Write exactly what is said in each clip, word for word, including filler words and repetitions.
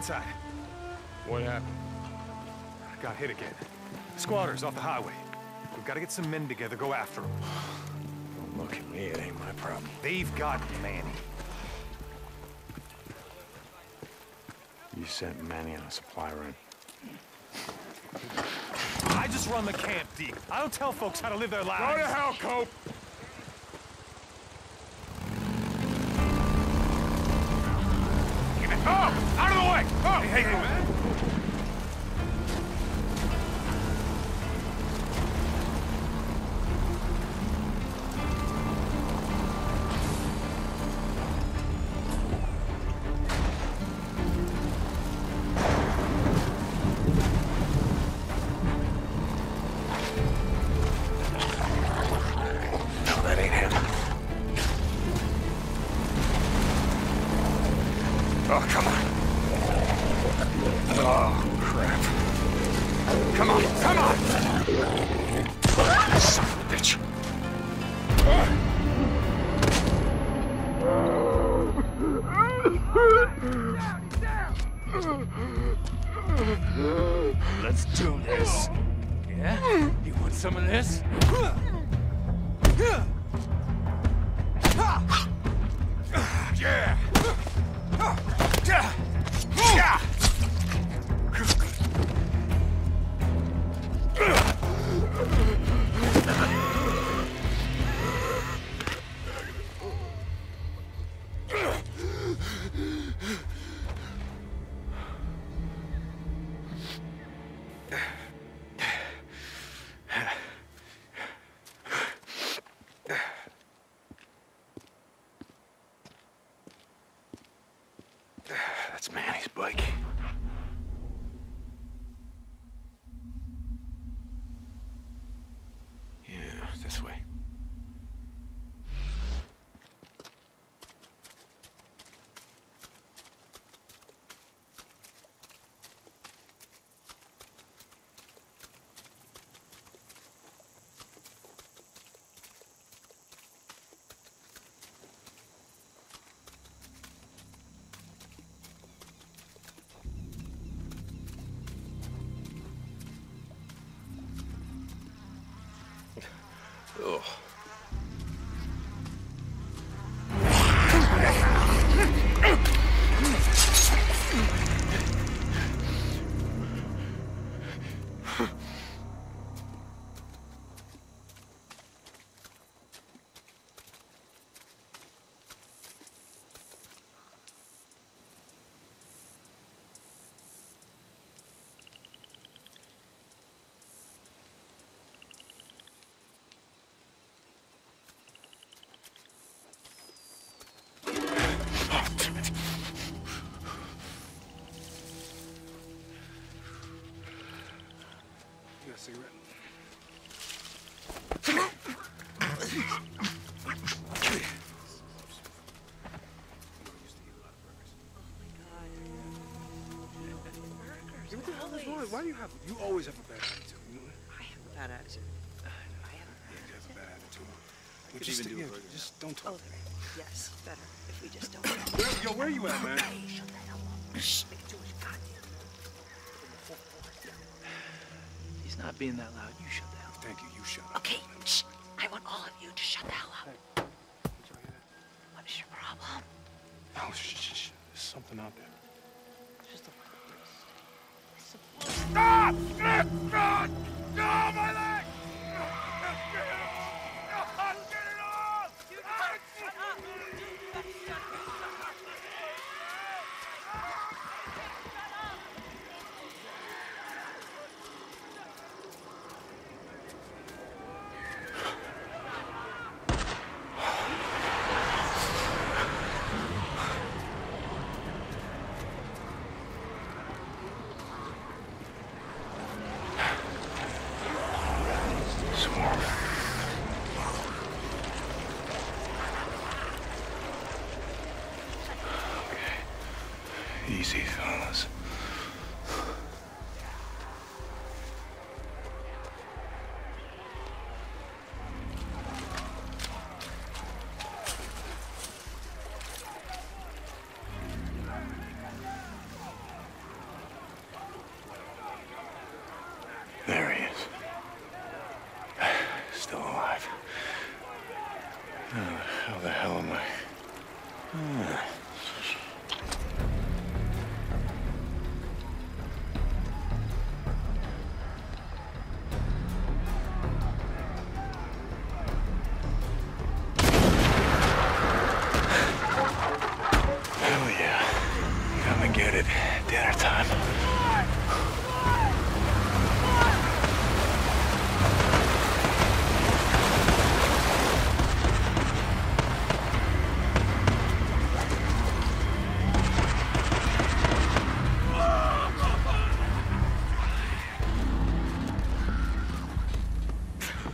inside. What happened? Got hit again. Squatters off the highway. We've got to get some men together, go after them. Don't look at me, it ain't my problem. They've got Manny. You sent Manny on a supply run. I just run the camp, Deacon. I don't tell folks how to live their lives. Go to hell, Cope! Give it. Oh! Out of the way! Oh! Hey, hey, hey, man! Oh, come on. Oh, crap. Come on, come on! Son of a bitch. Let's do this. Yeah? You want some of this? Yeah! Yeah! That's Manny's bike. Yeah, this way. Ugh. Cigarette. What the hell is wrong? Why do you have? You always have a bad attitude. You know? I have a bad attitude. I have. Yeah, you have a bad attitude. We could just, even do yeah, a burger. just don't talk. Oh, yes, better if we just don't. Where, yo, where you at, man? Hey, shut the hell up. Shh, make too much goddamn. He's not being that loud. You shut the hell up. Thank you. You shut up. Okay, shh. I want all of you to shut the hell up. What is your problem? No, shh, shh, shh. There's something out there. Just a Stop! Stop! Stop! No, my leg!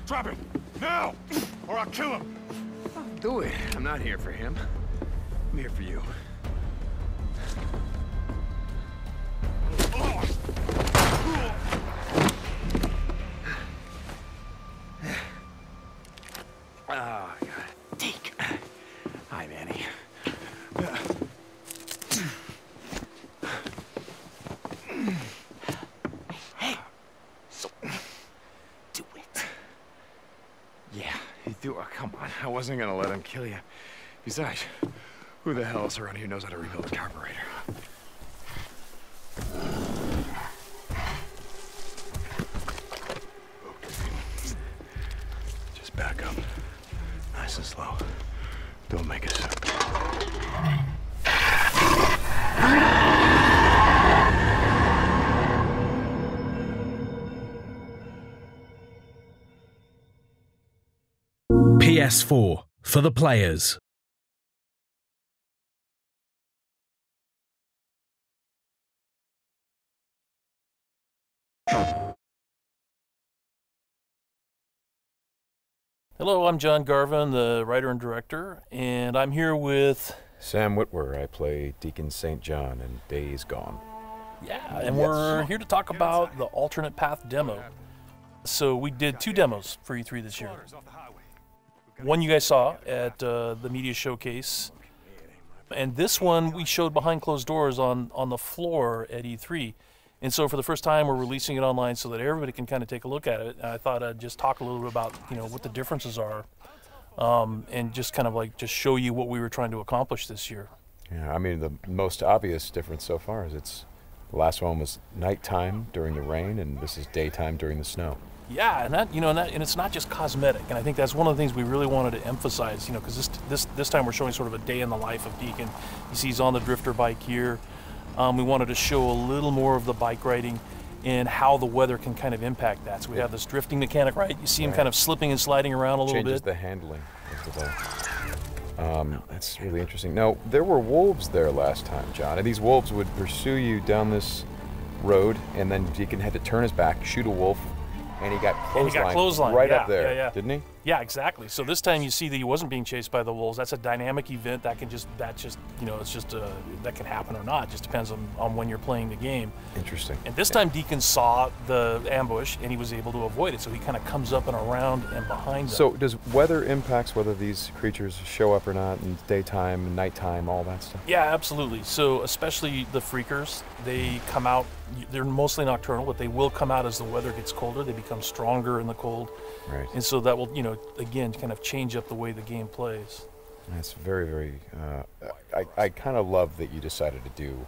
Drop him! Now! Or I'll kill him! Do it. I'm not here for him. I'm here for you. Oh, God. Deke. Hi, Manny. Hey. So, do it. Yeah, you do. Oh, come on. I wasn't gonna let him kill you. Besides, who the hell else around here knows how to rebuild a carburetor? Just back up. Nice and slow. Don't make a sound. P S four for the players. Hello, I'm John Garvin, the writer and director, and I'm here with... Sam Witwer. I play Deacon Saint John in Days Gone. Yeah, and we're here to talk about the alternate path demo. So we did two demos for E three this year. One you guys saw at uh, the media showcase, and this one we showed behind closed doors on, on the floor at E three. And so for the first time, we're releasing it online so that everybody can kind of take a look at it. And I thought I'd just talk a little bit about, you know, what the differences are, um, and just kind of like just show you what we were trying to accomplish this year. Yeah, I mean, the most obvious difference so far is it's the last one was nighttime during the rain, and this is daytime during the snow. Yeah, and that you know, and, that, and it's not just cosmetic, and I think that's one of the things we really wanted to emphasize. You know, because this this this time we're showing sort of a day in the life of Deacon. You see, he's on the drifter bike here. Um, we wanted to show a little more of the bike riding and how the weather can kind of impact that. So we have this drifting mechanic, right? You see him Right. kind of slipping and sliding around a little Changes bit. the handling of the bike. Um, that's really interesting. Now, there were wolves there last time, John, and these wolves would pursue you down this road, and then Deacon had to turn his back, shoot a wolf, and he got And he got clotheslined clotheslined, right yeah, up there, yeah, yeah. didn't he? Yeah, exactly. So this time you see that he wasn't being chased by the wolves. That's a dynamic event that can just, that just, you know, it's just, uh, that can happen or not. It just depends on, on when you're playing the game. Interesting. And this time Deacon saw the ambush and he was able to avoid it. So he kind of comes up and around and behind them. So does weather impacts whether these creatures show up or not, in daytime, nighttime, all that stuff? Yeah, absolutely. So especially the freakers, they come out, they're mostly nocturnal, but they will come out as the weather gets colder. They become stronger in the cold. Right. And so that will, you know, again, kind of change up the way the game plays. That's very, very, uh, I, I kind of love that you decided to do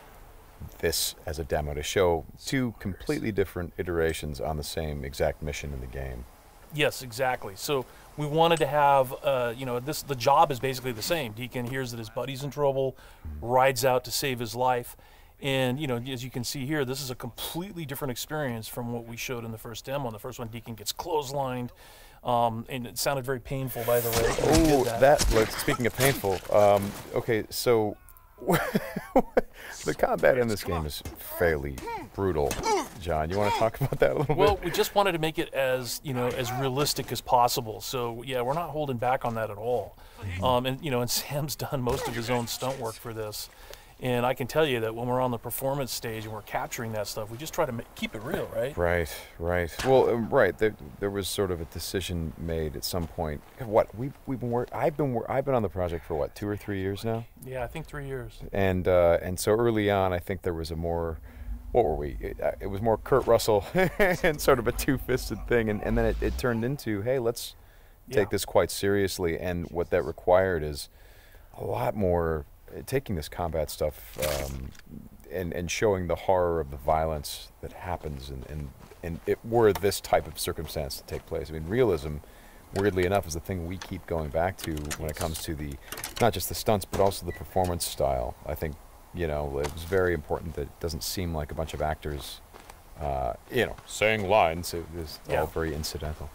this as a demo to show two completely different iterations on the same exact mission in the game. Yes, exactly. So we wanted to have, uh, you know, this, the job is basically the same. Deacon hears that his buddy's in trouble, rides out to save his life. And, you know, as you can see here, this is a completely different experience from what we showed in the first demo. In the first one, Deacon gets clotheslined, um, and it sounded very painful, by the way. Oh, that. that, like, speaking of painful, um, okay, so the combat in this game is fairly brutal. John, you want to talk about that a little Well, bit? we just wanted to make it as, you know, as realistic as possible. So, yeah, we're not holding back on that at all. Um, and, you know, and Sam's done most of his own stunt work for this. And I can tell you that when we're on the performance stage and we're capturing that stuff, we just try to ma keep it real, right? Right, right. Well, um, right. There, there was sort of a decision made at some point. What we've we've been work. I've been wor I've been on the project for what, two or three years now. Yeah, I think three years. And uh, and so early on, I think there was a more, what were we? It, uh, it was more Kurt Russell and sort of a two-fisted thing, and and then it, it turned into, hey, let's take Yeah. this quite seriously. And what that required is a lot more. Taking this combat stuff um, and, and showing the horror of the violence that happens and, and, and it were this type of circumstance to take place. I mean, realism, weirdly enough, is the thing we keep going back to when it comes to the, not just the stunts, but also the performance style. I think, you know, it was very important that it doesn't seem like a bunch of actors, uh, you know, saying lines. It was Yeah. all very incidental.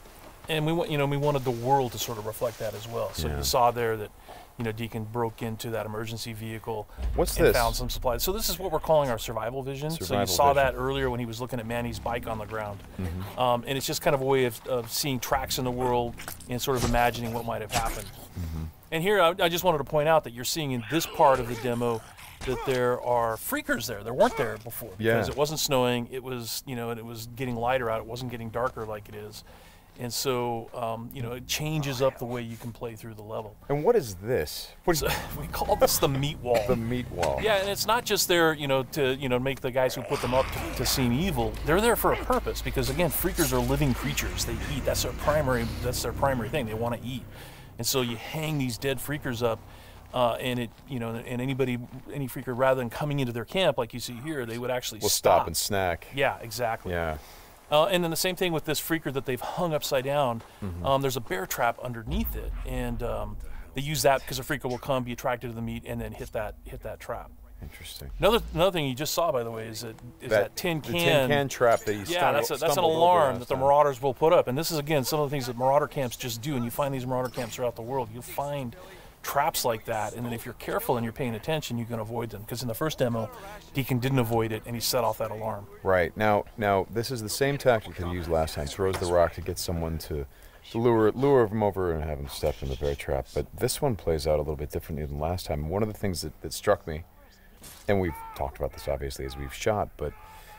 And we want, you know, we wanted the world to sort of reflect that as well. So Yeah. you saw there that, you know, Deacon broke into that emergency vehicle What's and this? found some supplies. So this is what we're calling our survival vision. so you Survival saw vision. that earlier when he was looking at Manny's bike on the ground. Mm-hmm. Um, and it's just kind of a way of, of seeing tracks in the world and sort of imagining what might have happened. Mm-hmm. And here, I, I just wanted to point out that you're seeing in this part of the demo that there are freakers there. There weren't there before because Yeah. it wasn't snowing. It was, you know, and it was getting lighter out. It wasn't getting darker like it is. And so, um, you know, it changes up the way you can play through the level. And what is this? What So we call this the meat wall. the meat wall? Yeah, and it's not just there, you know, to you know make the guys who put them up to, to seem evil. They're there for a purpose because again, freakers are living creatures. They eat. That's their primary. That's their primary thing. They want to eat. And so you hang these dead freakers up, uh, and it, you know, and anybody, any freaker, rather than coming into their camp like you see here, they would actually We'll stop. stop and snack. Yeah, exactly. Yeah. Uh, and then the same thing with this freaker that they've hung upside down. Mm-hmm. Um, there's a bear trap underneath it, and um, they use that because a freaker will come, be attracted to the meat, and then hit that hit that trap. Interesting. Another another thing you just saw, by the way, is that is that, tin the can. tin can trap that you yeah, stumbled, that's a, that's an stumbled over alarm last that the time. marauders will put up, and this is again some of the things that marauder camps just do. And you find these marauder camps throughout the world. You'll find traps like that, and then if you're careful and you're paying attention, you can avoid them. Because in the first demo, Deacon didn't avoid it, and he set off that alarm. Right. Now, now this is the same tactic that he used last time. Throws the rock to get someone to to lure lure him over and have him step in the bear trap. But this one plays out a little bit differently than last time. One of the things that, that struck me, and we've talked about this obviously as we've shot, but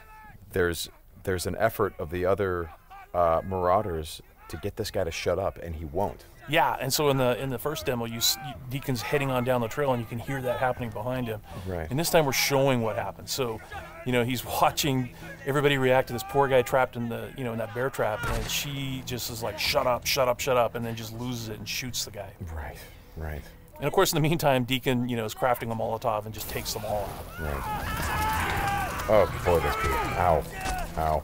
there's there's an effort of the other uh, marauders to get this guy to shut up, and he won't. Yeah, and so in the in the first demo, you, s- you Deacon's heading on down the trail, and you can hear that happening behind him. Right. And this time we're showing what happened. So, you know, he's watching everybody react to this poor guy trapped in the you know in that bear trap, and she just is like, "Shut up, shut up, shut up," and then just loses it and shoots the guy. Right. Right. And of course, in the meantime, Deacon, you know, is crafting a Molotov and just takes them all out. Right. Oh boy, that's good. Ow. Ow.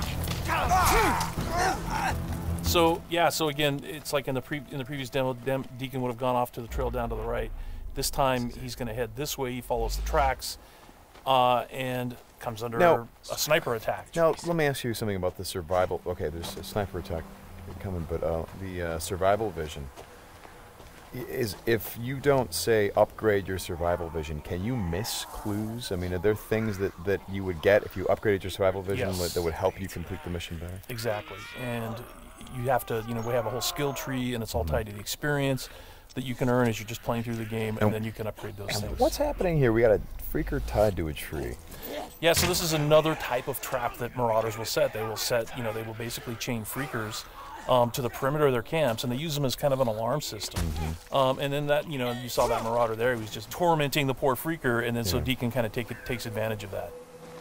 So yeah, so again, it's like in the pre in the previous demo, Dem- Deacon would have gone off to the trail down to the right. This time he's going to head this way. He follows the tracks, uh, and comes under Now- a sniper attack. Now, let me ask you something about the survival. Okay, there's a sniper attack coming, but uh, the uh, survival vision i- is if you don't say upgrade your survival vision, can you miss clues? I mean, are there things that, that you would get if you upgraded your survival vision Yes. that, that would help you complete the mission better? Exactly, and you have to, you know, we have a whole skill tree, and it's all tied to the experience that you can earn as you're just playing through the game, and, And- then you can upgrade those And things. what's happening here? We got a freaker tied to a tree. Yeah, so this is another type of trap that marauders will set. They will set, you know, they will basically chain freakers um, to the perimeter of their camps, and they use them as kind of an alarm system. Um, and then that, you know, you saw that marauder there. He was just tormenting the poor freaker, and then so Yeah. Deacon kind of take it, takes advantage of that.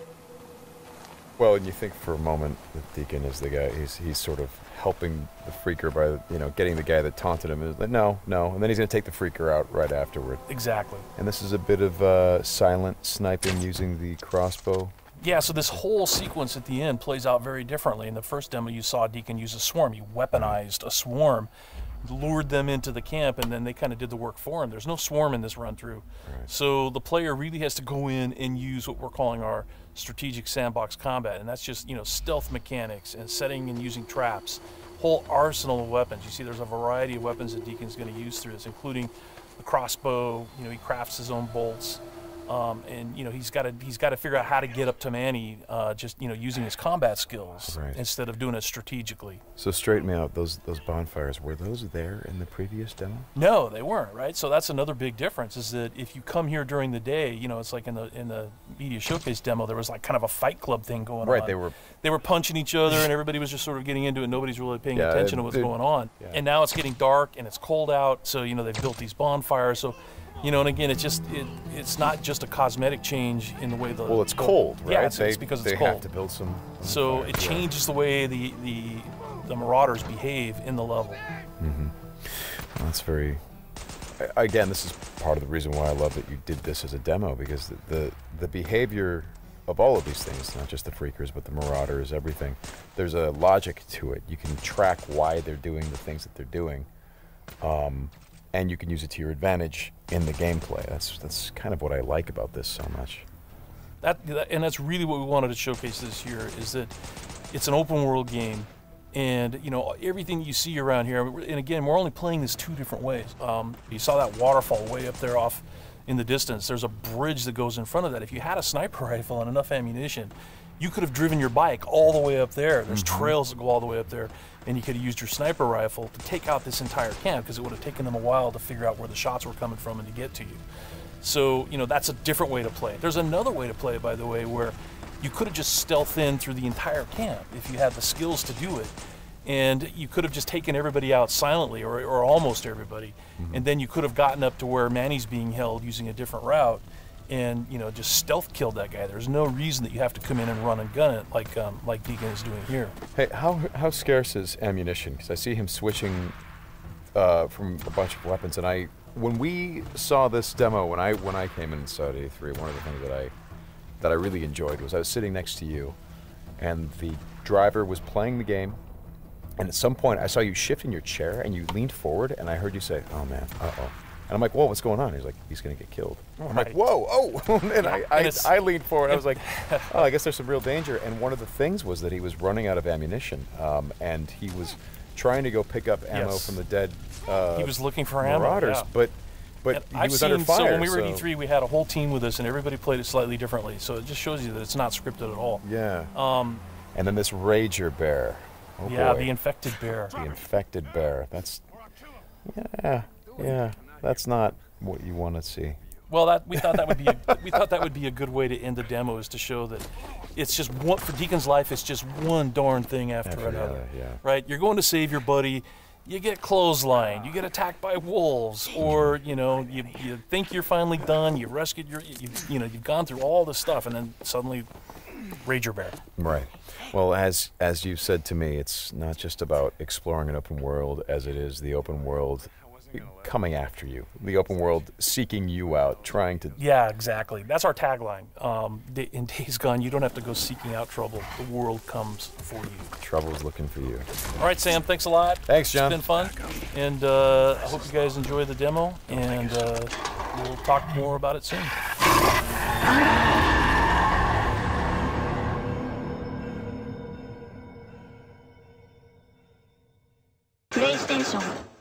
Well, and you think for a moment that Deacon is the guy, he's he's sort of helping the freaker by, you know, getting the guy that taunted him. Is like, no, no. And then he's going to take the freaker out right afterward. Exactly. And this is a bit of uh, silent sniping using the crossbow. Yeah, so this whole sequence at the end plays out very differently. In the first demo, you saw Deacon use a swarm. He weaponized a swarm, lured them into the camp, and then they kind of did the work for him. There's no swarm in this run through. Right. So the player really has to go in and use what we're calling our strategic sandbox combat, and that's just, you know, stealth mechanics and setting and using traps, whole arsenal of weapons. You see there's a variety of weapons that Deacon's going to use through this, including the crossbow. You know, he crafts his own bolts. Um, and you know he's got to he's got to figure out how to get up to Manny, uh, just you know using his combat skills Right. instead of doing it strategically. So straighten me out. Those those bonfires, were those there in the previous demo? No, they weren't, right? So that's another big difference is that if you come here during the day, you know, it's like in the in the media showcase demo, there was like kind of a fight club thing going on. Right. They were. They were punching each other, and everybody was just sort of getting into it. Nobody's really paying Yeah, attention it- to what's it- going on. yeah. And now it's getting dark and it's cold out, so you know they've built these bonfires. So, you know, and again, it's just it, it's not just a cosmetic change in the way the Well, it's the- cold, right? Yeah, it's, they, it's because they it's cold. have to build some. So bonfires, it yeah. changes the way the the the marauders behave in the level. That's very. a- Again, this is part of the reason why I love that you did this as a demo, because the, the the behavior of all of these things, not just the freakers, but the marauders, everything, there's a logic to it. You can track why they're doing the things that they're doing, um, and you can use it to your advantage in the gameplay. That's that's kind of what I like about this so much. That, that and that's really what we wanted to showcase this year is that it's an open world game, And, you know, everything you see around here, and again, we're only playing this two different ways. Um, you saw that waterfall way up there off in the distance. There's a bridge that goes in front of that. If you had a sniper rifle and enough ammunition, you could have driven your bike all the way up there. There's mm-hmm. trails that go all the way up there, and you could have used your sniper rifle to take out this entire camp, because it would have taken them a while to figure out where the shots were coming from and to get to you. So, you know, that's a different way to play it. There's another way to play it, by the way, where you could have just stealthed in through the entire camp if you had the skills to do it. And you could have just taken everybody out silently, or, or almost everybody. Mm-hmm. And then you could have gotten up to where Manny's being held using a different route and, you know, just stealth killed that guy. There's no reason that you have to come in and run and gun it like um, like Deacon is doing here. Hey, how how scarce is ammunition? Because I see him switching uh, from a bunch of weapons. And I, when we saw this demo, when I when I came in Saudi eighty-three, one of the things that I that I really enjoyed was I was sitting next to you, and the driver was playing the game. And at some point, I saw you shift in your chair, and you leaned forward, and I heard you say, "Oh man, uh-oh." And I'm like, "Whoa, what's going on?" He's like, "He's gonna get killed." I'm right. like, "Whoa, oh!" And I, I, I leaned forward. I was like, "Oh, I guess there's some real danger." And one of the things was that he was running out of ammunition, um, and he was trying to go pick up ammo yes. from the dead. Uh, he was looking for marauders, ammo, yeah. but but and he I've was seen, under fire. So when we were so. at E three, we had a whole team with us, and everybody played it slightly differently. So it just shows you that it's not scripted at all. Yeah. Um, and then this Rager bear. Oh yeah, boy. the infected bear. The infected bear. That's yeah, yeah. That's not what you want to see. Well, that we thought that would be a, we thought that would be a good way to end the demo, is to show that it's just one for Deacon's life. It's just one darn thing after, After another. another, yeah. Right? You're going to save your buddy. You get clotheslined. You get attacked by wolves, or you know, you you think you're finally done. You rescued your, you, you know, you've gone through all this stuff, and then suddenly, Rager bear. Right. Well, as as you said to me, it's not just about exploring an open world, as it is the open world coming after you, the open world seeking you out, trying to... Yeah, exactly. That's our tagline. Um, in Days Gone, you don't have to go seeking out trouble. The world comes for you. Trouble's looking for you. All right, Sam, thanks a lot. Thanks, John. It's been fun. And uh, I hope you guys enjoy the demo, and uh, we'll talk more about it soon. PlayStation